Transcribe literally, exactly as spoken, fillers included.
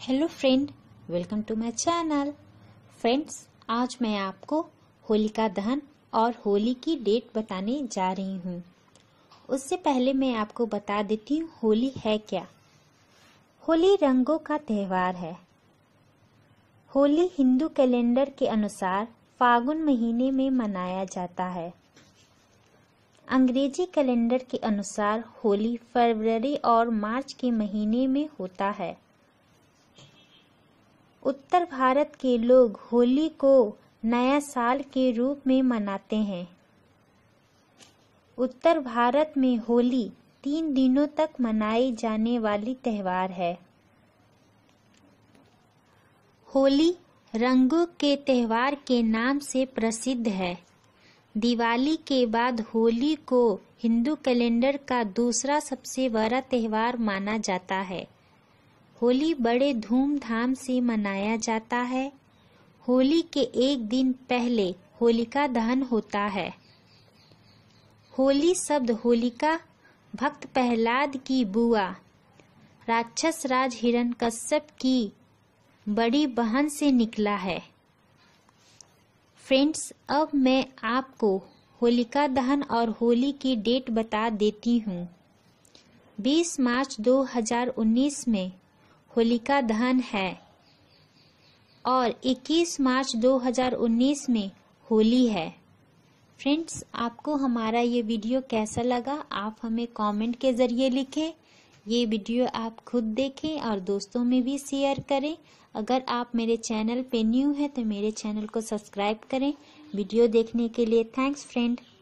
Hello friend, welcome to my channel. Friends, आज मैं आपको होलिका दहन और होली की डेट बताने जा रही हूँ। उससे पहले मैं आपको बता देती हूँ होली है क्या। होली रंगों का त्योहार है। होली हिंदू कैलेंडर के अनुसार फागुन महीने में मनाया जाता है। अंग्रेजी कैलेंडर के अनुसार होली फरवरी और मार्च के महीने में होता है। उत्तर भारत के लोग होली को नया साल के रूप में मनाते हैं। उत्तर भारत में होली तीन दिनों तक मनाई जाने वाली त्योहार है। होली रंगों के त्योहार के नाम से प्रसिद्ध है। दिवाली के बाद होली को हिंदू कैलेंडर का दूसरा सबसे बड़ा त्योहार माना जाता है। होली बड़े धूमधाम से मनाया जाता है। होली के एक दिन पहले होलिका दहन होता है। होली शब्द होलिका भक्त प्रहलाद की बुआ राक्षस राज हिरण्यकश्यप की बड़ी बहन से निकला है। फ्रेंड्स, अब मैं आपको होलिका दहन और होली की डेट बता देती हूँ। बीस मार्च दो हज़ार उन्नीस में होलिका दहन है और इक्कीस मार्च दो हज़ार उन्नीस में होली है। फ्रेंड्स, आपको हमारा ये वीडियो कैसा लगा आप हमें कमेंट के ज़रिए लिखें। ये वीडियो आप खुद देखें और दोस्तों में भी शेयर करें। अगर आप मेरे चैनल पे न्यू हैं तो मेरे चैनल को सब्सक्राइब करें। वीडियो देखने के लिए थैंक्स फ्रेंड।